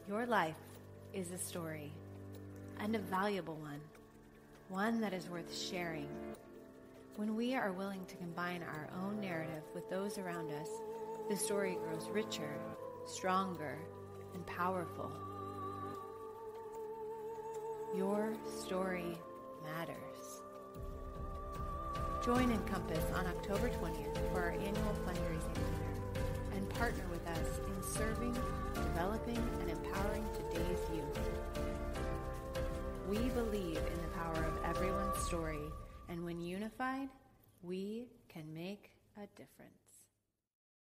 Your life is a story, and a valuable one that is worth sharing. When we are willing to combine our own narrative with those around us, the story grows richer, stronger, and powerful. Your story matters. Join Ncompass on October 20th for our annual fundraising dinner and partner with us in serving, developing, and